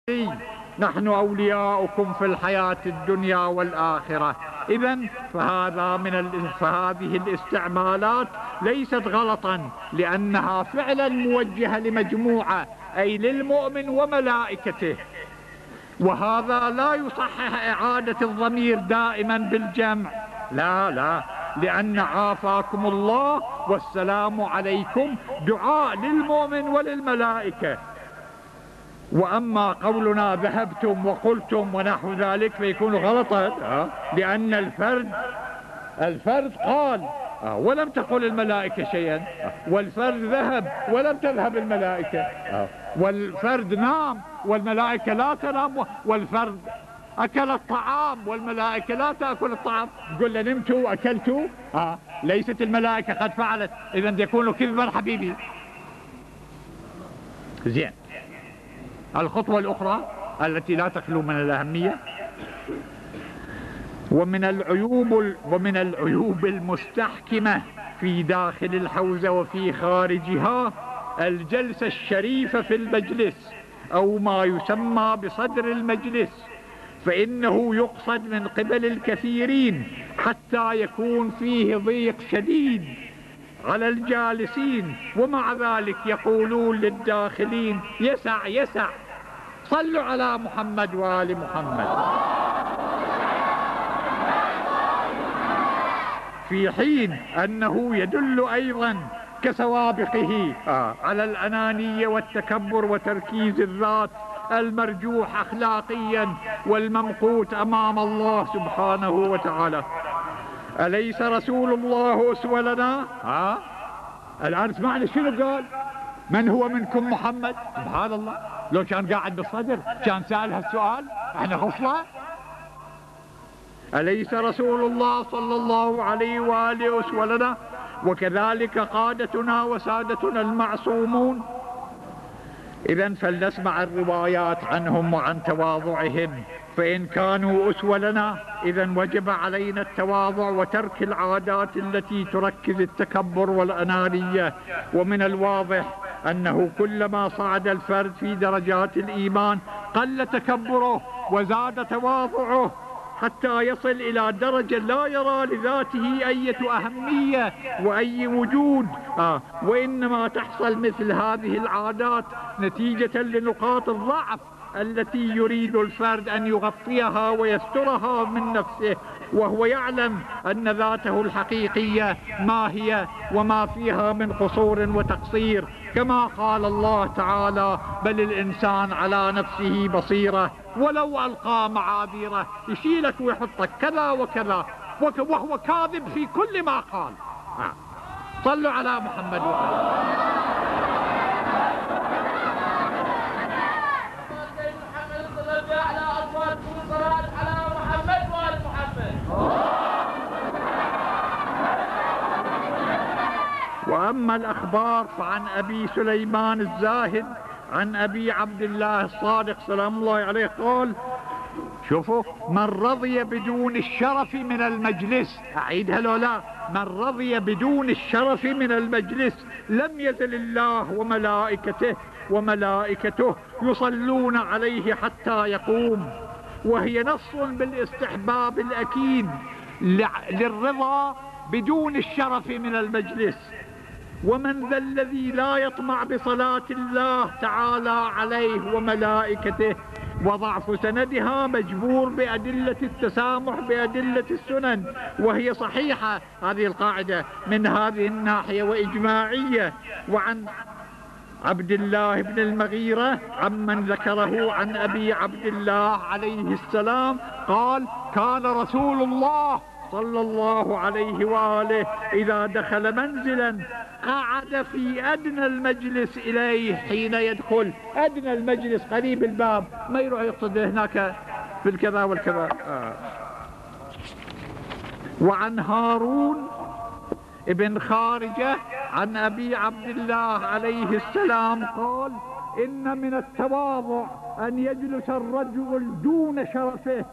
نحن أولياؤكم في الحياة الدنيا والآخرة. إذن فهذه الاستعمالات ليست غلطا، لأنها فعلا موجهة لمجموعة، أي للمؤمن وملائكته. وهذا لا يصحح إعادة الضمير دائما بالجمع، لا، لأن عافاكم الله والسلام عليكم دعاء للمؤمن وللملائكة. وأما قولنا ذهبتم وقلتم ونحو ذلك فيكون غلطا، لأن الفرد قال ولم تقل الملائكة شيئا، والفرد ذهب ولم تذهب الملائكة، والفرد نام والملائكة لا تنام، والفرد أكل الطعام والملائكة لا تأكل الطعام. قلنا نمتوا وأكلتوا، ليست الملائكة قد فعلت، إذن يكون كذبا حبيبي. زين، الخطوة الأخرى التي لا تخلو من الأهمية ومن العيوب المستحكمة في داخل الحوزة وفي خارجها الجلسة الشريفة في المجلس، أو ما يسمى بصدر المجلس، فإنه يقصد من قبل الكثيرين حتى يكون فيه ضيق شديد على الجالسين، ومع ذلك يقولون للداخلين يسع، صلوا على محمد وآل محمد، في حين أنه يدل أيضا كسوابقه على الأنانية والتكبر وتركيز الذات المرجوح أخلاقيا والممقوت أمام الله سبحانه وتعالى. أليس رسول الله أسوة لنا؟ الآن اسمعنا شنو قال؟ من هو منكم محمد؟ سبحان الله، لو كان قاعد بالصدر كان سأل هالسؤال، احنا غفلة؟ أليس رسول الله صلى الله عليه وآله أسوة لنا؟ وكذلك قادتنا وسادتنا المعصومون. إذن فلنسمع الروايات عنهم وعن تواضعهم، فإن كانوا أسوة لنا إذن وجب علينا التواضع وترك العادات التي تركز التكبر والأنانية. ومن الواضح أنه كلما صعد الفرد في درجات الإيمان قل تكبره وزاد تواضعه، حتى يصل إلى درجة لا يرى لذاته أي أهمية وأي وجود، وإنما تحصل مثل هذه العادات نتيجة لنقاط الضعف التي يريد الفرد أن يغطيها ويسترها من نفسه، وهو يعلم أن ذاته الحقيقية ما هي وما فيها من قصور وتقصير، كما قال الله تعالى: بل الإنسان على نفسه بصيرة ولو ألقى معاذيره، يشيلك ويحطك كذا وكذا، وهو كاذب في كل ما قال. صلوا على محمد وآله. وأما الأخبار فعن أبي سليمان الزاهد عن أبي عبد الله الصادق سلام الله عليه قال: شوفوا، من رضي بدون الشرف من المجلس، أعيدها لو لا، من رضي بدون الشرف من المجلس لم يزل الله وملائكته يصلون عليه حتى يقوم. وهي نص بالاستحباب الأكيد للرضا بدون الشرف من المجلس. ومن ذا الذي لا يطمع بصلاة الله تعالى عليه وملائكته؟ وضعف سندها مجبور بأدلة التسامح بأدلة السنن، وهي صحيحة هذه القاعدة من هذه الناحية وإجماعية. وعن عبد الله بن المغيرة عمن ذكره عن أبي عبد الله عليه السلام قال: كان رسول الله صلى الله عليه وآله إذا دخل منزلا قعد في أدنى المجلس إليه حين يدخل. أدنى المجلس قريب الباب، ما يروح يقصد هناك في الكذا والكذا. وعن هارون ابن خارجة عن أبي عبد الله عليه السلام قال: إن من التواضع أن يجلس الرجل دون شرفه.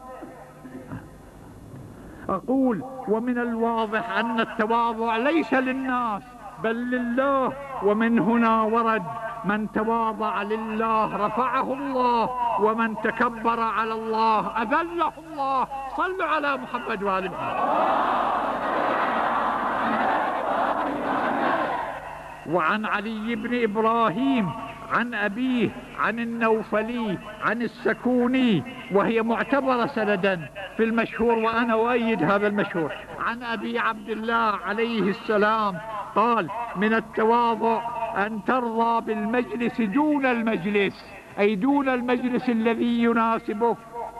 أقول: ومن الواضح أن التواضع ليس للناس بل لله. ومن هنا ورد من تواضع لله رفعه الله، ومن تكبر على الله أذله الله. صلوا على محمد وآل محمد. وعن علي بن إبراهيم عن أبيه عن النوفلي عن السكوني، وهي معتبرة سندا في المشهور، وأنا أؤيد هذا المشهور، عن أبي عبد الله عليه السلام قال: من التواضع أن ترضى بالمجلس دون المجلس، أي دون المجلس الذي يناسبك،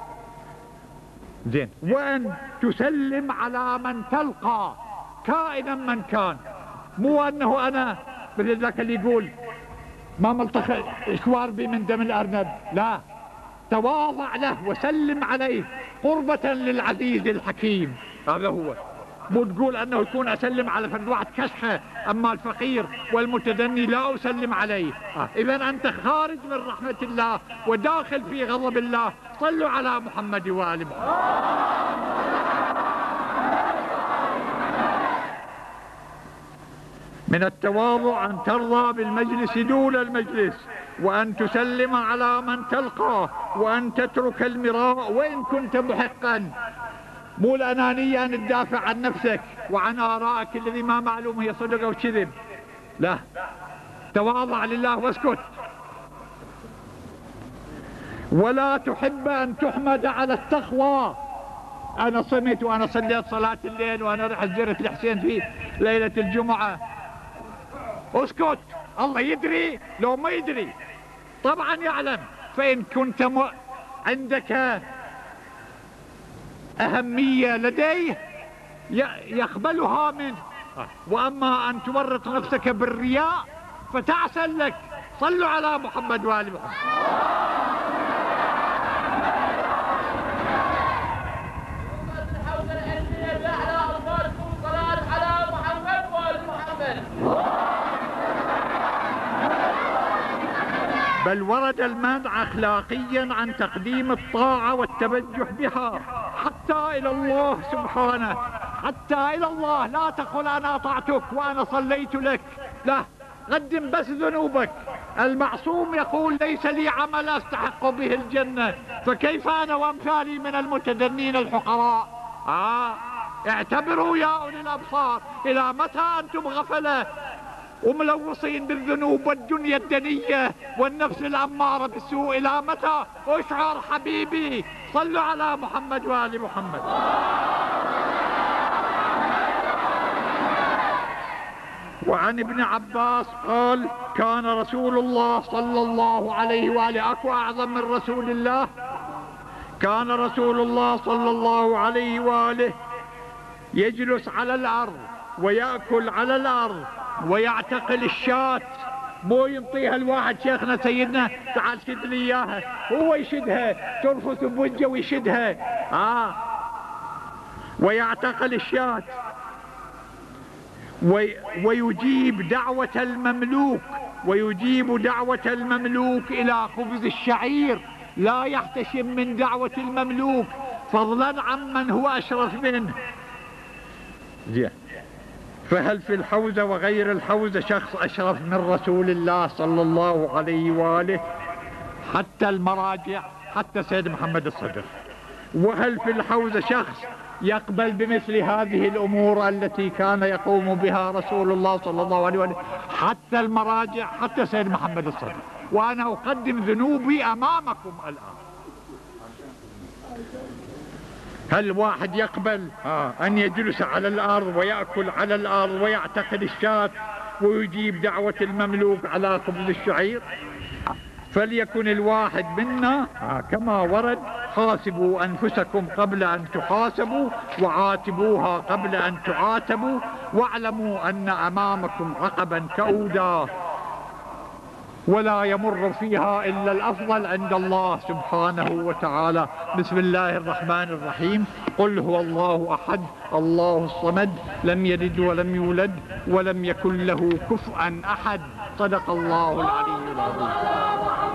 زين، وأن تسلم على من تلقى كائنا من كان. مو أنه أنا مثل ذاك اللي يقول ما ملتقى إشوار بي من دم الأرنب، لا، تواضع له وسلم عليه قربة للعزيز الحكيم. هذا هو، مو تقول أنه يكون أسلم على فرد واحد كشخة، أما الفقير والمتدني لا أسلم عليه. إذن أنت خارج من رحمة الله وداخل في غضب الله. صلوا على محمد وآل محمد. من التواضع أن ترضى بالمجلس دون المجلس، وأن تسلم على من تلقاه، وأن تترك المراء وإن كنت محقا. مو الأنانية أن تدافع عن نفسك وعن آرائك الذي ما معلوم هي صدق أو كذب، لا، تواضع لله واسكت. ولا تحب أن تحمد على التقوى. أنا صمت وأنا صليت صلاة الليل وأنا رحت زرت الحسين في ليلة الجمعة. اسكت، الله يدري لو ما يدري، طبعا يعلم. فإن كنت عندك أهمية لديه يقبلها منه، وأما أن تورط نفسك بالرياء فتعسى لك. صلوا على محمد وآل محمد. بل ورد المنع أخلاقيا عن تقديم الطاعة والتبجح بها حتى إلى الله سبحانه، حتى إلى الله. لا تقل أنا أطعتك وأنا صليت لك، لا، قدم بس ذنوبك. المعصوم يقول ليس لي عمل أستحق به الجنة، فكيف أنا وأمثالي من المتدنين الحقراء؟ اعتبروا يا أولي الأبصار، إلى متى أنتم غفلة وملوصين بالذنوب والدنيا الدنية والنفس الأمارة بالسوء؟ إلى متى؟ اشعر حبيبي. صلوا على محمد وآل محمد. وعن ابن عباس قال: كان رسول الله صلى الله عليه وآله، أكو أعظم من رسول الله؟ كان رسول الله صلى الله عليه وآله يجلس على الأرض ويأكل على الأرض ويعتقل الشاة. مو ينطيها الواحد، شيخنا سيدنا تعال شد لي اياها، هو يشدها، ترفث بوجه ويشدها. ويعتقل الشاة ويجيب دعوة المملوك، ويجيب دعوة المملوك إلى خبز الشعير، لا يحتشم من دعوة المملوك فضلا عمن هو أشرف منه. فهل في الحوزة وغير الحوزة شخص أشرف من رسول الله صلى الله عليه وآله؟ حتى المراجع، حتى سيد محمد الصدر. وهل في الحوزة شخص يقبل بمثل هذه الأمور التي كان يقوم بها رسول الله صلى الله عليه وآله؟ حتى المراجع، حتى سيد محمد الصدر. وأنا أقدم ذنوبي أمامكم الآن. هل واحد يقبل أن يجلس على الأرض ويأكل على الأرض ويعتقد الشاة ويجيب دعوة المملوك على خبز الشعير؟ فليكن الواحد منا كما ورد: حاسبوا أنفسكم قبل أن تحاسبوا، وعاتبوها قبل أن تعاتبوا، واعلموا أن أمامكم عقبا كؤودا ولا يمر فيها إلا الأفضل عند الله سبحانه وتعالى. بسم الله الرحمن الرحيم. قل هو الله أحد الله الصمد لم يلد ولم يولد ولم يكن له كفؤا أحد. صدق الله العلي العظيم.